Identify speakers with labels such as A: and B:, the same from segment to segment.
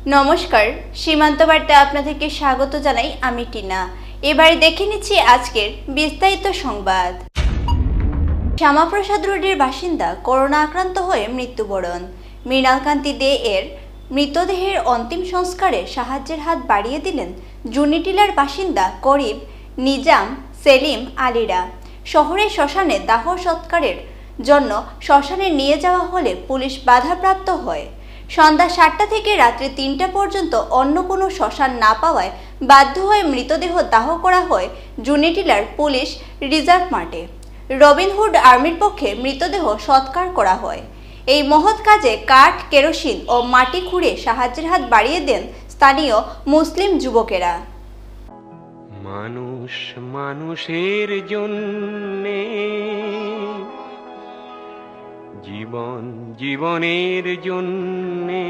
A: নমস্কার, সীমান্ত বার্তা আপনাদেরকে স্বাগত জানাই। আমি টিনা। এবারে দেখে নিচ্ছি আজকের বিস্তারিত সংবাদ। শ্যামাপ্রসাদ রোডের বাসিন্দা করোনা আক্রান্ত হয়ে মৃত্যুবরণ। মৃণালকান্তি দে এর মৃতদেহের অন্তিম সংস্কারে সাহায্যের হাত বাড়িয়ে দিলেন জুনিটিলার বাসিন্দা করিম, নিজাম, সেলিম আলীরা। শহরের শ্মশানে দাহ সৎকারের জন্য শ্মশানে নিয়ে যাওয়া হলে পুলিশ বাধাপ্রাপ্ত হয়। সন্ধ্যা 7টা থেকে রাত্রি 3টা পর্যন্ত অন্য কোনো শ্মশান না পাওয়ায় বাধ্য হয়ে মৃতদেহ দাহ করা হয় জুনিটিলার পুলিশ রিজার্ভ মাঠে। রবিনহুড আর্মির পক্ষে মৃতদেহ সৎকার করা হয়। এই মহৎ কাজে কাঠ, কেরোসিন ও মাটি খুঁড়ে সাহায্যের হাত বাড়িয়ে দেন স্থানীয় মুসলিম যুবকেরা।
B: মানুষ মানুষের জন্যে, জীবন জীবনের জন্যে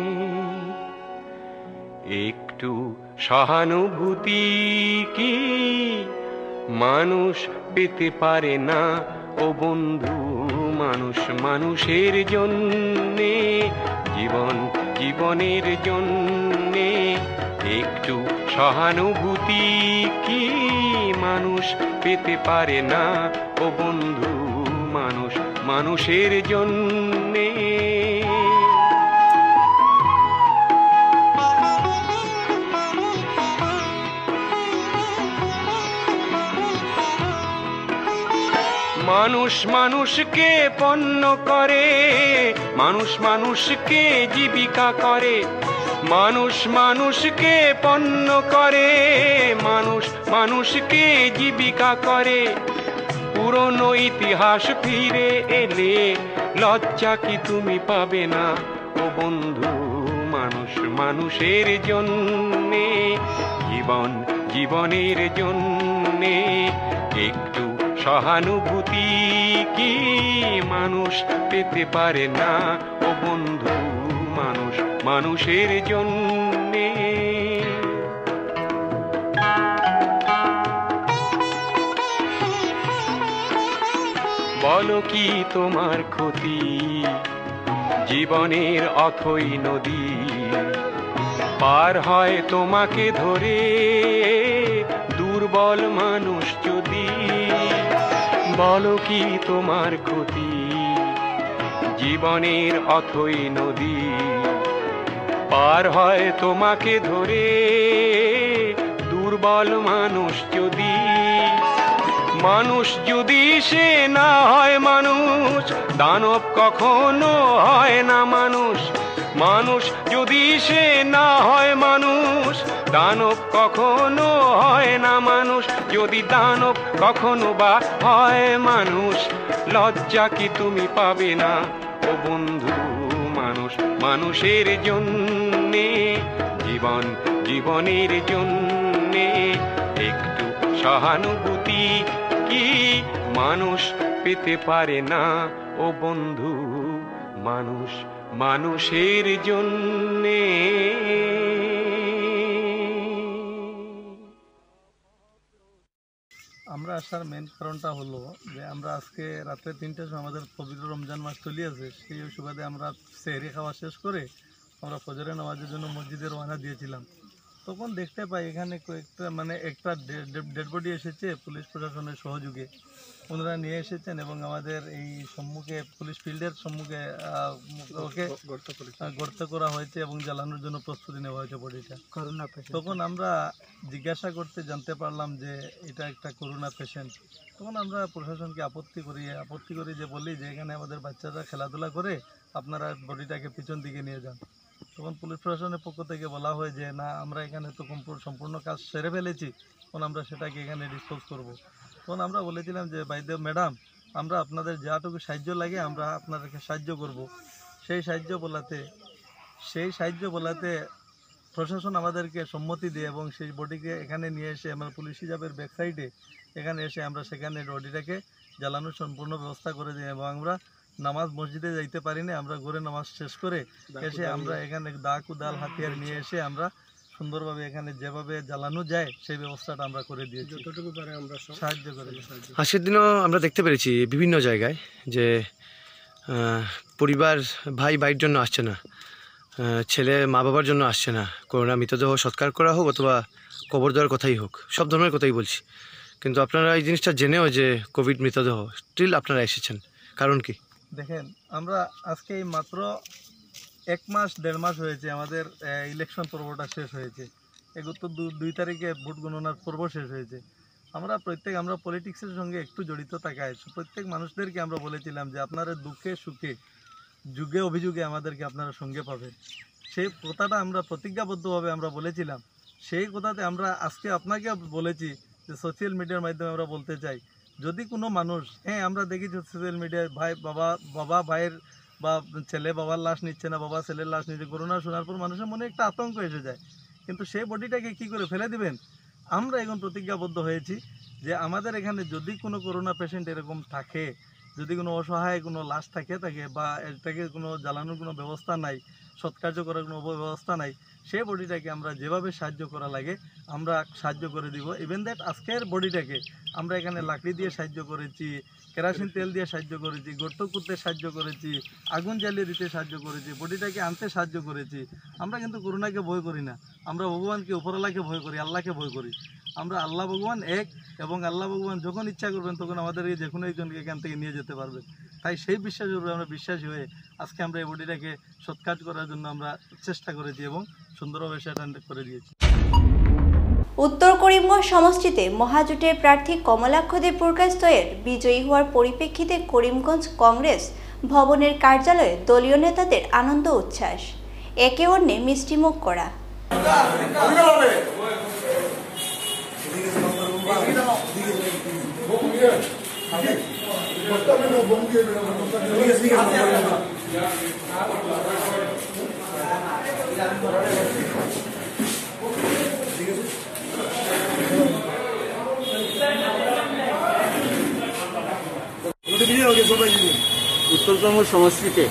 B: একটু সহানুভূতি কি মানুষ পেতে পারে না ও বন্ধু? মানুষ মানুষের জন্যে, জীবন জীবনের জন্যে একটু সহানুভূতি কি মানুষ পেতে পারে না ও বন্ধু? মানুষ মানুষের জন্যে। মানুষ মানুষকে পণ্য করে, মানুষ মানুষকে জীবিকা করে। মানুষ মানুষকে পণ্য করে, মানুষ মানুষকে জীবিকা করে। পুরনো ইতিহাস ফিরে এলে লজ্জা কি তুমি পাবে না ও বন্ধু? মানুষ মানুষের জন্যে, জীবন জীবনের জন্যে একটু সহানুভূতি কি মানুষ পেতে পারে না ও বন্ধু? মানুষ মানুষের জন্যে। বলো কি তোমার ক্ষতি জীবনের অথই নদী পার হয় তোমাকে ধরে দুর্বল মানুষ যদি? বলো কি তোমার ক্ষতি জীবনের অথই নদী পার হয় তোমাকে ধরে দুর্বল মানুষ যদি? মানুষ যদি সে না হয় মানুষ, দানব কখনো হয় না মানুষ। মানুষ যদি সে না হয় মানুষ, দানব কখনো হয় না মানুষ। যদি দানব কখনো বা হয় মানুষ, লজ্জা কি তুমি পাবে না ও বন্ধু? মানুষ মানুষের জন্যে, জীবন জীবনের জন্যে একটু সহানুভূতি কি মানুষ পেতে পারে না ও বন্ধু? মানুষ মানুষের জন্যে।
C: আমরা আসার মেন কারণটা হলো যে আমরা আজকে রাত্রে 3টার সময় আমাদের পবিত্র রমজান মাস চলিয়েছে, সেই সুবাদে আমরা সেহরি খাওয়া শেষ করে আমরা ফজরের নামাজের জন্য মসজিদে রওনা দিয়েছিলাম। তখন দেখতে পাই এখানে একটা ডেড বডি এসেছে পুলিশ প্রশাসনের সহযোগে। ওনারা নিয়ে এসেছেন এবং আমাদের এই সম্মুখে পুলিশ ফিল্ডের সম্মুখে ওকে গর্ত করা হয়েছে এবং জ্বালানোর জন্য প্রস্তুতি নেওয়া হয়েছে বডিটা। তখন আমরা জিজ্ঞাসা করতে জানতে পারলাম যে এটা একটা করোনা পেশেন্ট। তখন আমরা প্রশাসনকে আপত্তি করি যে বলি যে এখানে আমাদের বাচ্চারা খেলাধুলা করে, আপনারা বডিটাকে পিছন দিকে নিয়ে যান। তখন পুলিশ প্রশাসনের পক্ষ থেকে বলা হয় যে না, আমরা এখানে তো সম্পূর্ণ কাজ সেরে ফেলেছি, তখন আমরা সেটাকে এখানে ডিসপোজ করব। তখন আমরা বলেছিলাম যে ম্যাডাম, আমরা আপনাদের যাটুকু সাহায্য লাগে আমরা আপনাদেরকে সাহায্য করব। সেই সাহায্য বলাতে প্রশাসন আমাদেরকে সম্মতি দিয়ে এবং সেই বডিকে এখানে নিয়ে এসে আমরা পুলিশ হিসাবের ব্যাক সাইডে এখানে এসে আমরা সেখানে বডিটাকে জ্বালানোর সম্পূর্ণ ব্যবস্থা করে দিই এবং আমরা নামাজ মসজিদে যাইতে পারি না, আমরা ঘরে নামাজ শেষ করে এসে আমরা এখানে দা কুদাল হাতিয়ার নিয়ে এসে আমরা সুন্দরভাবে এখানে যেভাবে জ্বালানো যায় সেই ব্যবস্থাটা আমরা করে দিয়েছি, যতটুকু পারে আমরা সাহায্য করি।
D: আজকের দিনও আমরা দেখতে পেরেছি বিভিন্ন জায়গায় যে পরিবার ভাইয়ের জন্য আসছে না, ছেলে মা বাবার জন্য আসছে না, করোনা মৃতদেহ সৎকার করা হোক অথবা কবর দেওয়ার কথাই হোক, সব ধরনের কথাই বলছি, কিন্তু আপনারা এই জিনিসটা জেনেও যে কোভিড মৃতদেহ স্টিল আপনারা এসেছেন, কারণ কি?
C: দেখেন, আমরা আজকে এই মাত্র 1 মাস 1.5 মাস হয়েছে আমাদের ইলেকশন পর্বটা শেষ হয়েছে। এগুলো 2 তারিখে ভোট গণনার পর্ব শেষ হয়েছে। আমরা পলিটিক্সের সঙ্গে একটু জড়িত থাকায় প্রত্যেক মানুষদেরকে আমরা বলেছিলাম যে আপনারা দুঃখে সুখে যুগে অভিযোগে আমাদেরকে আপনারা সঙ্গে পাবেন। সেই কথাটা আমরা প্রতিজ্ঞাবদ্ধভাবে আমরা বলেছিলাম। সেই কথাতে আমরা আজকে আপনাকে বলেছি যে সোশ্যাল মিডিয়ার মাধ্যমে আমরা বলতে চাই, যদি কোনো মানুষ, হ্যাঁ আমরা দেখেছি সোশ্যাল মিডিয়ায় বাবা ভাইয়ের বা ছেলে বাবার লাশ নিচ্ছে না, বাবা ছেলের লাশ নিচ্ছে, করোনা শোনার পর মানুষের মনে একটা আতঙ্ক এসে যায়, কিন্তু সেই বডিটাকে কি করে ফেলে দিবেন? আমরা এখন প্রতিজ্ঞাবদ্ধ হয়েছি যে আমাদের এখানে যদি কোনো করোনা পেশেন্ট এরকম থাকে, যদি কোনো অসহায় কোনো লাশ থাকে বা এটাকে কোনো জ্বালানোর কোনো ব্যবস্থা নাই, সৎকার্য করার কোনো ব্যবস্থা নাই, সেই বডিটাকে আমরা যেভাবে সাহায্য করা লাগে আমরা সাহায্য করে দিব। ইভেন দ্যাট আজকের বডিটাকে আমরা এখানে লাকড়ি দিয়ে সাহায্য করেছি, কেরাসিন তেল দিয়ে সাহায্য করেছি, গর্ত করতে সাহায্য করেছি, আগুন জ্বালিয়ে দিতে সাহায্য করেছি, বডিটাকে আনতে সাহায্য করেছি। আমরা কিন্তু করোনাকে ভয় করি না, আমরা ভগবানকে, উপরওয়ালাকে ভয় করি, আল্লাহকে ভয় করি। আমরা আল্লাহ ভগবান এক, এবং আল্লাহ ভগবান যখন ইচ্ছা করবেন তখন আমাদেরকে যে কোনো একজনকে এখান থেকে নিয়ে যেতে পারবে। তাই সেই বিশ্বাসের উপরে আমরা বিশ্বাসী হয়ে আজকে আমরা এই বডিটাকে সৎকার্য করার জন্য আমরা চেষ্টা করেছি এবং সুন্দরভাবে সেটা করে দিয়েছি।
A: উত্তর করিমগঞ্জ সমষ্টিতে মহাজোটের প্রার্থী কমলাক্ষ দে পুরকায়স্থের বিজয়ী হওয়ার পরিপ্রেক্ষিতে করিমগঞ্জ কংগ্রেস ভবনের কার্যালয়ে দলীয় নেতাদের আনন্দ উচ্ছ্বাস, একে অন্যে মিষ্টিমুখ করা।
E: উত্তরবঙ্গ সমষ্টিতে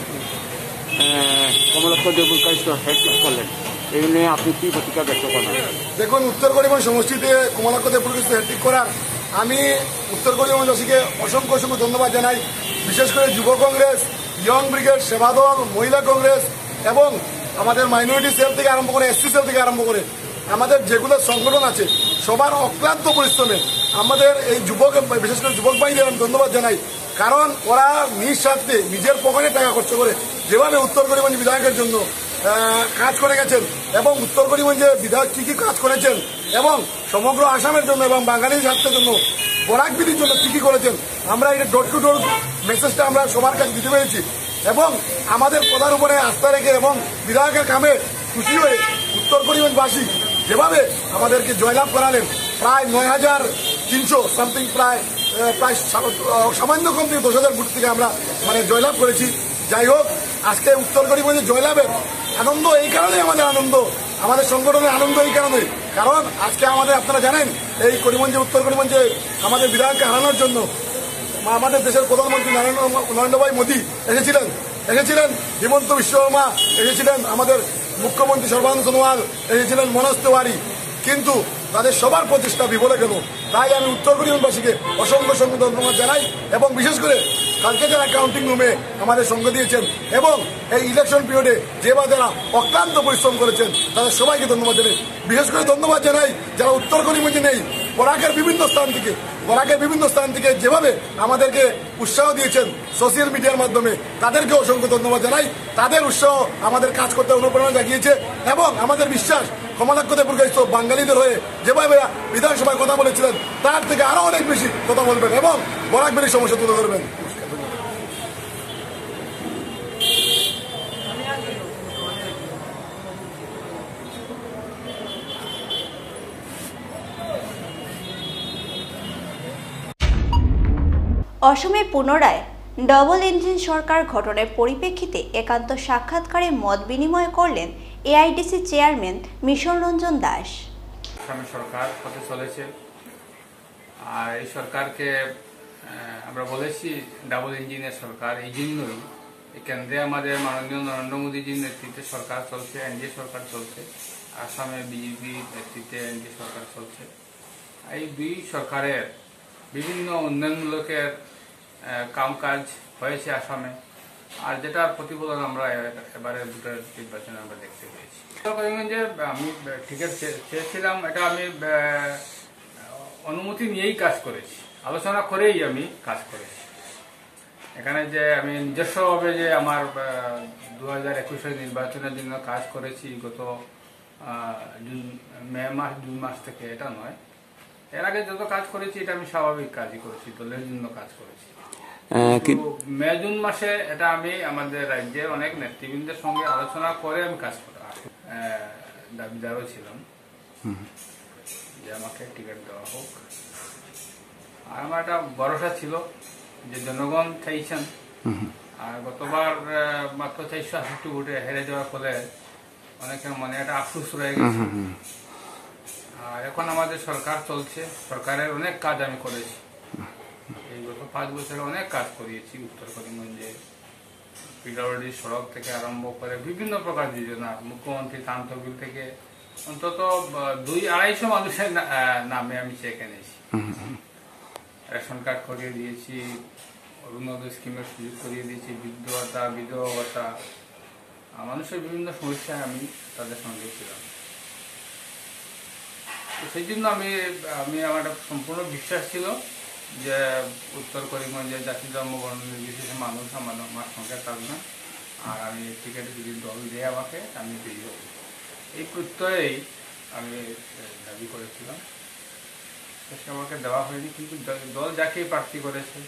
E: কমলাক্ষ দে পুরকায়স্থ হ্যাট্রিক করলেন, এই নিয়ে আপনি কি প্রতিক্রিয়া ব্যক্ত করেন?
F: দেখুন, উত্তর করিমগঞ্জ সমষ্টিতে কমলাক্ষ দে পুরকায়স্থ হ্যাট্রিক করার আমি উত্তর করিমগঞ্জবাসীকে অসংখ্য অসংখ্য ধন্যবাদ জানাই। বিশেষ করে যুব কংগ্রেস, ইয়ং ব্রিগেড, সেবাদল, মহিলা কংগ্রেস এবং আমাদের মাইনরিটি সেল থেকে আরম্ভ করে এসসি সেল থেকে আরম্ভ করে আমাদের যেগুলো সংগঠন আছে সবার অক্লান্ত পরিশ্রমে আমাদের এই যুবক, বিশেষ করে যুবক বাহিনীর আমি ধন্যবাদ জানাই। কারণ ওরা নিঃস্বার্থে নিজের পকেটে টাকা খরচ করে যেভাবে উত্তর করিমগঞ্জ বিধায়কের জন্য কাজ করে গেছেন এবং উত্তর করিমগঞ্জে বিধায়ক কি কি কাজ করেছেন এবং সমগ্র আসামের জন্য এবং বাঙালির স্বার্থের জন্য, বরাক বিধির জন্য কি কি করেছেন, আমরা এটা ডোর টু ডোর মেসেজটা আমরা সবার কাছে দিতে পেরেছি এবং আমাদের কথার উপরে আস্থা রেখে এবং বিধায়কের কামে খুশি হয়ে উত্তর করিমগঞ্জবাসী যেভাবে আমাদেরকে জয়লাভ করালেন, প্রায় 9,300 সামথিং, প্রায় সামান্য কম থেকে 10,000 ভোট থেকে আমরা জয়লাভ করেছি। যাই হোক, আজকে উত্তর করিমগঞ্জে জয়লাভের আনন্দ এই কারণে, আমাদের আনন্দ, আমাদের সংগঠনের আনন্দ এই কারণে, কারণ আজকে আপনারা জানেন এই করিমগঞ্জে, উত্তর করিমগঞ্জে আমাদের বিধায়ককে হারানোর জন্য আমাদের দেশের প্রধানমন্ত্রী নরেন্দ্র ভাই মোদী এসেছিলেন, হিমন্ত বিশ্ব শর্মা এসেছিলেন, আমাদের মুখ্যমন্ত্রী সর্বানন্দ সোনোয়াল এসেছিলেন, মনোজ তিওয়ারি, কিন্তু তাদের সবার প্রচেষ্টা বিফলে গেল। তাই আমি উত্তর করিমগঞ্জবাসীকে অসংখ্য অসংখ্য ধন্যবাদ জানাই এবং বিশেষ করে কালকে যারা কাউন্টিং রুমে আমাদের সঙ্গ দিয়েছেন এবং এই ইলেকশন পিরিয়ডে যারা অক্লান্ত পরিশ্রম করেছেন তাদের সবাইকে ধন্যবাদ জানাই। বিশেষ করে ধন্যবাদ জানাই যারা উত্তর করিমগঞ্জে নেই, বরাকের বিভিন্ন স্থান থেকে যেভাবে আমাদেরকে উৎসাহ দিয়েছেন সোশ্যাল মিডিয়ার মাধ্যমে, তাদেরকে অসংখ্য ধন্যবাদ জানাই। তাদের উৎসাহ আমাদের কাজ করতে অনুপ্রেরণা জাগিয়েছে এবং আমাদের বিশ্বাস কমলাক্ষ দে পুরকায়স্থ বাঙালিদের হয়ে যেভাবে বিধানসভায় কথা বলেছিলেন তার থেকে আরো অনেক বেশি কথা বলবেন এবং বরাকবেলির সমস্যা তুলে ধরবেন।
A: অসমে পুনরায় ডবল ইঞ্জিন সরকার গঠনের পরিপ্রেক্ষিতে একান্ত সাক্ষাৎকারে মত বিনিময় করলেন এআইডিসি চেয়ারম্যান মিশন রঞ্জন দাস।
G: আসামে সরকার হতে চলেছে, আর এই সরকারকে আমরা বলেছি ডাবল ইঞ্জিনের সরকার। এই জন্যই কেন্দ্রে আমাদের মাননীয় নরেন্দ্র মোদীজির নেতৃত্বে সরকার চলছে, এনডিএ সরকার চলছে, আসামে বিজেপি নেতৃত্বে এনডিএ সরকার চলছে। এই দুই সরকারের বিভিন্ন উন্নয়নমূলকের কামকাজ হয়েছে আসামে, আর যেটার প্রতিফলন আমরা এবারে ভোটের নির্বাচনে আমরা দেখতে পেয়েছি। করিমগঞ্জে আমি টিকিট চেয়েছিলাম, এটা আমি অনুমতি নিয়েই কাজ করেছি, আলোচনা করেই আমি কাজ করেছি। এখানে যে আমি নিজস্বভাবে যে আমার 2021 নির্বাচনের জন্য কাজ করেছি গত জুন মাস থেকে, এটা নয়। এর আগে যত কাজ করেছি এটা আমি স্বাভাবিক কাজই করেছি, দলের জন্য কাজ করেছি। জুন মাসে এটা আমি আমাদের রাজ্যের অনেক নেতৃবৃন্দের সঙ্গে আলোচনা করে আমি কাজ করা দাবিদারও ছিলাম যে আমাকে টিকিট দেওয়া হোক। আর আমার একটা ভরসা ছিল যে জনগণ চাইছেন। আর গতবার মাত্র 468 ভোটে হেরে যাওয়ার ফলে অনেকের মনে একটা আফসোস রয়ে গেছে। আর এখন আমাদের সরকার চলছে, সরকারের অনেক কাজ আমি করেছি। এই গত 5 বছরে অনেক কাজ করিয়েছি উত্তর করিমগঞ্জে, পিডব্লিউডি সড়ক থেকে আরম্ভ করে বিভিন্ন প্রকার যোজনা, মুখ্যমন্ত্রী ত্রাণ তহবিল থেকে অন্তত 200-250 মানুষের নামে আমি চেক এনেছি। রেশন কার্ড করিয়ে দিয়েছি, অরুণোদয় স্কিমের সুযোগ করিয়ে দিয়েছি, বৃদ্ধ ভাতা, বিধবা ভাতা, মানুষের বিভিন্ন সমস্যায় আমি তাদের সঙ্গে ছিলাম। তো সেই জন্য আমার সম্পূর্ণ বিশ্বাস ছিল যে উত্তর করিমগঞ্জের জাতি ধর্ম বর্ণ নির্বিশেষে মানুষ আমার সঙ্গে থাকবে, আর আমি টিকিটে যদি দল দিয়ে আমাকে আমি বিজয়ী হব, এই প্রত্যয়েই আমি দাবি করেছিলাম। সে আমাকে দেওয়া হয়নি, কিন্তু দল যাকে প্রার্থী করেছে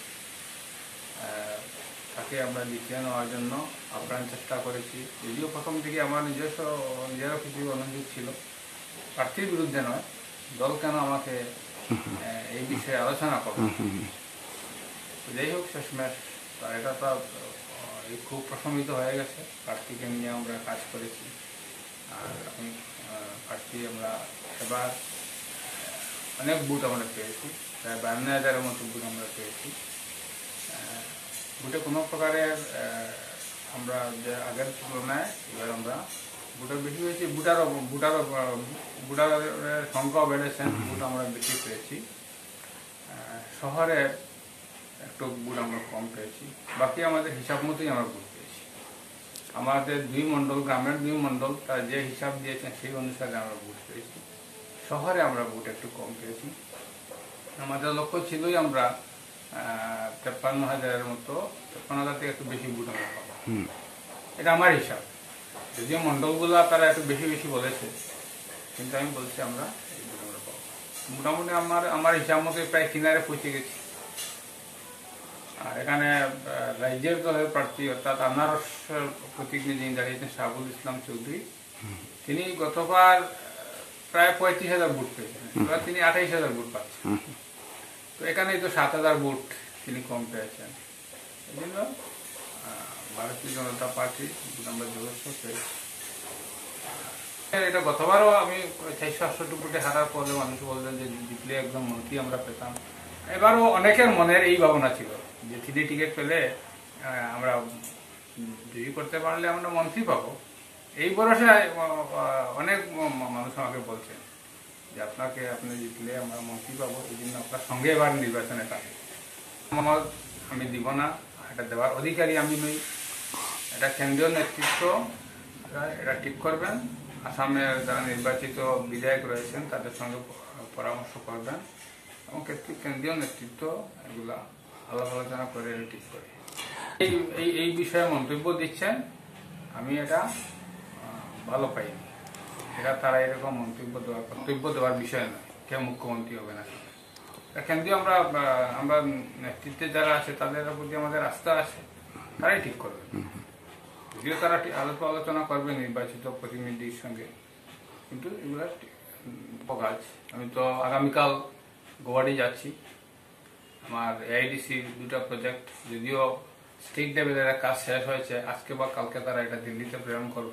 G: তাকে আমরা জিতিয়ে নেওয়ার জন্য আপ্রাণ চেষ্টা করেছি। যদিও প্রথম থেকে আমার নিজেরও কিছু অনুযোগ ছিল, প্রার্থীর বিরুদ্ধে নয়, দল কেন আমাকে এই বিষয়ে আলোচনা করবে। যাই হোক, শেষমেশ এটা তো খুব প্রশমিত হয়ে গেছে। প্রার্থীকে নিয়ে আমরা কাজ করেছি, আর আমি প্রার্থী আমরা এবার অনেক বুথ আমরা পেয়েছি, প্রায় 52,000-এর মতো বুথ আমরা পেয়েছি। বুথে কোনো প্রকারের আমরা যে আগের তুলনায় এবার আমরা বুটার বেশি হয়েছে, বুটারের সংখ্যাও বেড়েছে, বুট আমরা বেশি পেয়েছি। শহরে একটু বুট আমরা কম পেয়েছি, বাকি আমাদের হিসাব মতোই আমরা বুট পেয়েছি। আমাদের 2 মণ্ডল, গ্রামের 2 মণ্ডল, তার যে হিসাব দিয়েছেন সেই অনুসারে আমরা বুট পেয়েছি। শহরে আমরা বুট একটু কম পেয়েছি। আমাদের লক্ষ্য ছিলই আমরা 53,000-এর মতো, 53,000 থেকে একটু বেশি বুট আমরা পাবো, এটা আমার হিসাব। যদিও মণ্ডলগুলো তারা একটু বেশি বেশি বলেছে, কিন্তু আমি বলছি আমরা এই বুট আমরা পাবো। মোটামুটি আমার হিসাব মতো প্রায় কিনারে পৌঁছে গেছি। আর এখানে রাজ্যের দলের প্রার্থী অর্থাৎ আনারস প্রতীকে যিনি দাঁড়িয়েছেন শাহাবুল ইসলাম চৌধুরী, তিনি গতবার প্রায় 35,000 ভোট পেয়েছেন, এবার তিনি 28,000 ভোট পাচ্ছেন। তো এখানেই তো 7,000 ভোট তিনি কম পেয়েছেন। এই জন্য ভারতীয় জনতা পার্টি আমরা যথেষ্ট পেয়েছি। এটা গতবারও আমি 468 ভোটে হারার পরে মানুষ বললেন যে জিতলে একদম মন্ত্রী আমরা পেতাম। এবারও অনেকের মনের এই ভাবনা ছিল যে তিনি টিকিট পেলে আমরা জয়ী করতে পারলে আমরা মন্ত্রী পাবো। এই ভরসায় অনেক মানুষ আমাকে বলছেন যে আপনি জিতলে আমরা মন্ত্রী পাবো, এই জন্য আপনার সঙ্গে এবার নির্বাচনে থাকবে। আমি দিব না, এটা দেওয়ার অধিকারী আমি নই, এটা কেন্দ্রীয় নেতৃত্ব এটা ঠিক করবেন। আসামের যারা নির্বাচিত বিধায়ক রয়েছেন তাদের সঙ্গে পরামর্শ করবেন এবং কেন্দ্রীয় নেতৃত্ব এগুলা আলোচনা করে ঠিক করে এই বিষয়ে মন্তব্য দিচ্ছেন। আমি এটা ভালো পাইনি। এটা তারা এরকম কর্তব্য দেওয়ার বিষয় নয়, কে মুখ্যমন্ত্রী হবে না। কেন্দ্রীয় আমরা নেতৃত্বে যারা আছে তাদের প্রতি আমাদের আস্থা আছে, তারাই ঠিক করবে। যদিও তারা আলোচনা করবে নির্বাচিত প্রতিনিধির সঙ্গে, কিন্তু এগুলো কাজ। আমি তো আগামীকাল গুয়াহাটি যাচ্ছি। আমার এআইডিসির 2টা প্রজেক্ট, যদিও স্টেট লেভেলের কাজ শেষ হয়েছে, আজকে বা কালকে তারা এটা দিল্লিতে প্রেরণ করবে।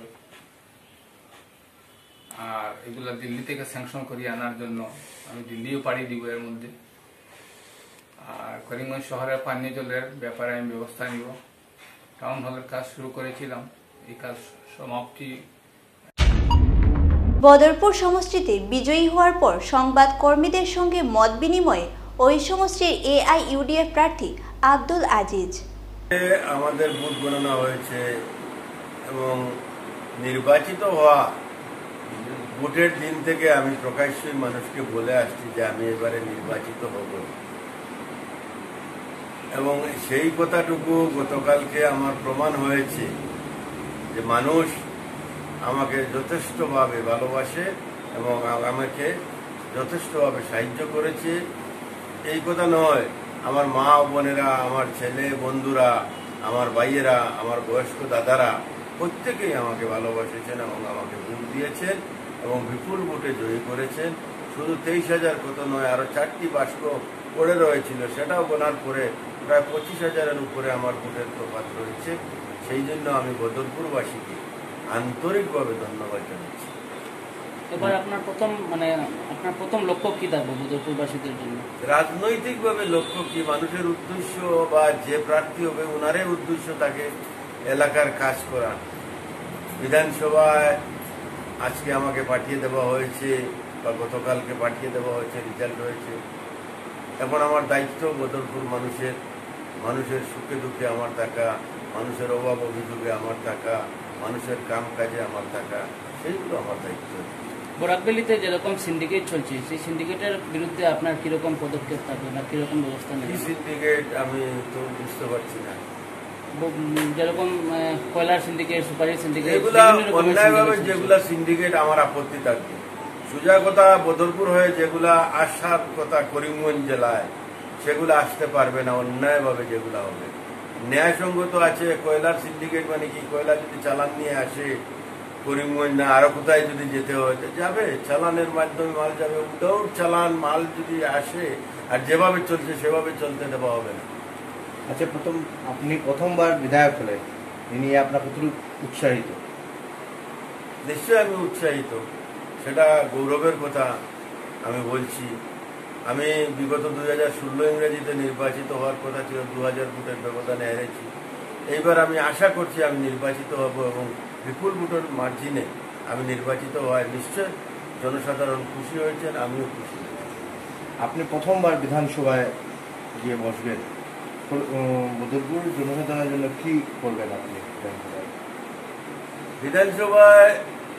G: আর এগুলা দিল্লি থেকে স্যাংশন করিয়ে আনার জন্য আমি দিল্লিও পাড়ি দিব এর মধ্যে। আর করিমগঞ্জ শহরের পানীয় জলের ব্যাপারে আমি ব্যবস্থা নিব। টাউন হলের কাজ শুরু করেছিলাম, এই কাজ সমাপ্তি।
A: বদরপুর সমষ্টিতে বিজয়ী হওয়ার পর সংবাদ কর্মীদের সঙ্গে মত বিনিময়ে ওই সমষ্টির AIUDF প্রার্থী আব্দুল আজিজ।
H: আমাদের বুথ গণনা হয়েছে এবং নির্বাচিত হওয়া ভোটের দিন থেকে আমি প্রকাশ্যই মানুষকে বলে আসছি যে আমি এবারে নির্বাচিত হব, এবং সেই কথাটুকু গতকালকে আমার প্রমাণ হয়েছে যে মানুষ আমাকে যথেষ্টভাবে ভালোবাসে এবং আমাকে যথেষ্টভাবে সাহায্য করেছে। এই কথা নয়, আমার মা বোনেরা, আমার ছেলে বন্ধুরা, আমার ভাইয়েরা, আমার বয়স্ক দাদারা প্রত্যেকেই আমাকে ভালোবাসেছেন এবং আমাকে ভোট দিয়েছেন এবং বিপুল ভোটে জয়ী করেছেন। শুধু 23,000 কত নয়, আরো 4টি বাক্স পড়ে রয়েছিল, সেটাও গোনার পরে প্রায় 25,000-এর উপরে আমার ভোটের তফাৎ রয়েছে। সেই জন্য আমি বদরপুরবাসীকে আন্তরিকভাবে ধন্যবাদ জানাচ্ছি।
I: এবার আপনার প্রথম লক্ষ্য কি থাকবে বদরপুরবাসীদের জন্য?
H: রাজনৈতিকভাবে লক্ষ্য কি, মানুষের উদ্দেশ্য বা যে প্রার্থী হবে ওনারই উদ্দেশ্য থাকে এলাকার কাজ করা। বিধানসভায় আজকে আমাকে পাঠিয়ে দেওয়া হয়েছে বা গতকালকে পাঠিয়ে দেওয়া হয়েছে, রেজাল্ট হয়েছে। এখন আমার দায়িত্ব বদরপুর মানুষের সুখে দুঃখে আমার থাকা, মানুষের অভাব অভিযোগে আমার থাকা, মানুষের কাম কাজে আমার থাকা, সেইগুলো আমার দায়িত্ব।
I: বরাকবেলিতে যেরকম সিন্ডিকেট চলছে, সেই সিন্ডিকেটের বিরুদ্ধে আপনার কিরকম পদক্ষেপ থাকবে বা কিরকম ব্যবস্থা নেবে?
H: সিন্ডিকেট আমি তো বুঝতে পারছি না।
I: যেরকম কয়লার সিন্ডিকেট, সুপারির সিন্ডিকেট,
H: এগুলা অন্যায়ভাবে যেগুলা সিন্ডিকেট, আমার আপত্তি থাকবে। সোজা কথা বদরপুর হয়ে যেগুলা আসার কথা করিমগঞ্জ জেলায়, সেগুলো আসতে পারবে না। অন্যায়ভাবে যেগুলা হবে, ন্যায়সঙ্গত আছে। কয়লার সিন্ডিকেট মানে কি, কয়লা যদি চালান নিয়ে আসে করিমগঞ্জ না আরো কোথায় যদি যেতে হয় যাবে, চালানের মাধ্যমে মাল যাবে। উইদাউট চালান মাল যদি আসে আর যেভাবে চলছে সেভাবে চলতে দেওয়া হবে না।
J: আচ্ছা, আপনি প্রথমবার বিধায়ক হলেন, ইনি আপনার কতটুকু উৎসাহিত?
H: নিশ্চয়ই আমি উৎসাহিত, সেটা গৌরবের কথা আমি বলছি। আমি বিগত 2016 ইংরেজিতে নির্বাচিত হওয়ার কথা ছিল, 2000 ভোটের ব্যবধানে হেরেছি। এইবার আমি আশা করছি আমি নির্বাচিত হব এবং বিপুল ভোটের মার্জিনে আমি নির্বাচিত হওয়ায় নিশ্চয় জনসাধারণ খুশি হয়েছেন, আমিও খুশি।
J: আপনি প্রথমবার বিধানসভায় গিয়ে বসবেন, বদরপুর জনসাধারণের জন্য কি করবেন আপনি?
H: বিধানসভায়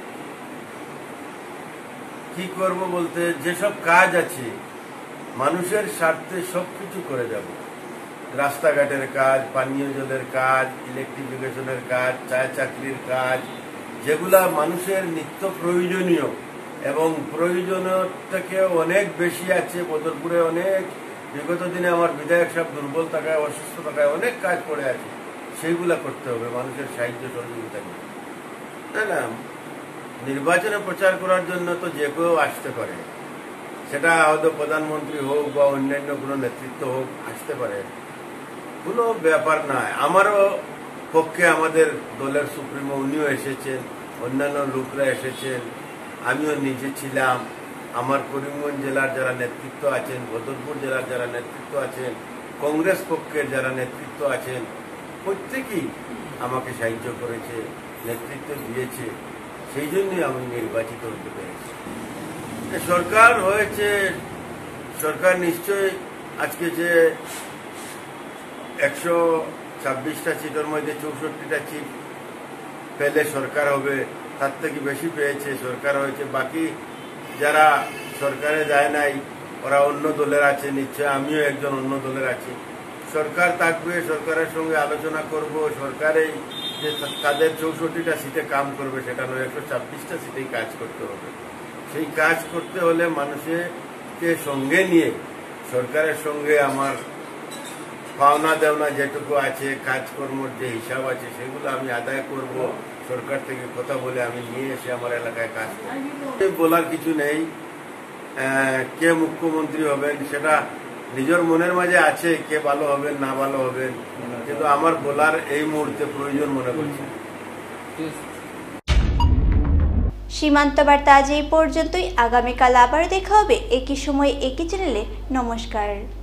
H: কি করব বলতে, যেসব কাজ আছে মানুষের স্বার্থে সবকিছু করে যাব। রাস্তাঘাটের কাজ, পানীয় জলের কাজ, ইলেকট্রিফিকেশনের কাজ, চায় চাকরির কাজ, যেগুলা মানুষের নিত্য প্রয়োজনীয় এবং প্রয়োজনীয় থেকে অনেক বেশি আছে। বদরপুরে অনেক বিগত দিনে আমার বিধায়ক সাহেব দুর্বল থাকায়, অসুস্থ থাকায় অনেক কাজ পড়ে আছে, সেইগুলা করতে হবে মানুষের সাহায্য সহযোগিতা নিয়ে। না, নির্বাচনে প্রচার করার জন্য তো যে কেউ আসতে পারে, সেটা হয়তো প্রধানমন্ত্রী হোক বা অন্যান্য কোনো নেতৃত্ব হোক, আসতে পারে, কোনো ব্যাপার নয়। আমারও পক্ষে আমাদের দলের সুপ্রিমো উনিও এসেছেন, অন্যান্য লোকরা এসেছেন, আমিও নিজে ছিলাম। আমার করিমগঞ্জ জেলার যারা নেতৃত্ব আছেন, বদরপুর জেলার যারা নেতৃত্ব আছেন, কংগ্রেস পক্ষের যারা নেতৃত্ব আছেন, প্রত্যেকেই আমাকে সাহায্য করেছে, নেতৃত্ব দিয়েছে। সেই জন্যই আমি নির্বাচিত হতে পেরেছি। সরকার হয়েছে, সরকার নিশ্চয়ই আজকে যে 126টা সিটের মধ্যে 64টা সিট পেলে সরকার হবে, তার থেকে বেশি পেয়েছে, সরকার হয়েছে। বাকি যারা সরকারে যায় নাই, ওরা অন্য দলের আছে, নিশ্চয় আমিও একজন অন্য দলের আছি। সরকার থাকবে, সরকারের সঙ্গে আলোচনা করব। সরকারেই যে তাদের 64টা সিটে কাম করবে সেটা নয়, 126টা সিটেই কাজ করতে হবে। সেই কাজ করতে হলে মানুষকে সঙ্গে নিয়ে, সরকারের সঙ্গে আমার পাওনা দেওনা যেটুকু আছে, কাজকর্মর যে হিসাব আছে, সেগুলো আমি আদায় করব। সরকার থেকে কথা বলে আমি নিয়ে এসে আমার এলাকায় কাজ করব। বলার কিছু নেই, কে মুখ্যমন্ত্রী হবেন সেটা নিজের মনের মাঝে আছে, কে ভালো হবেন না ভালো হবেন, কিন্তু আমার বলার এই মুহূর্তে প্রয়োজন মনে করছি।
A: সীমান্ত বার্তা আজ এই পর্যন্তই। আগামীকাল আবার দেখা হবে একই সময় একই চ্যানেলে। নমস্কার।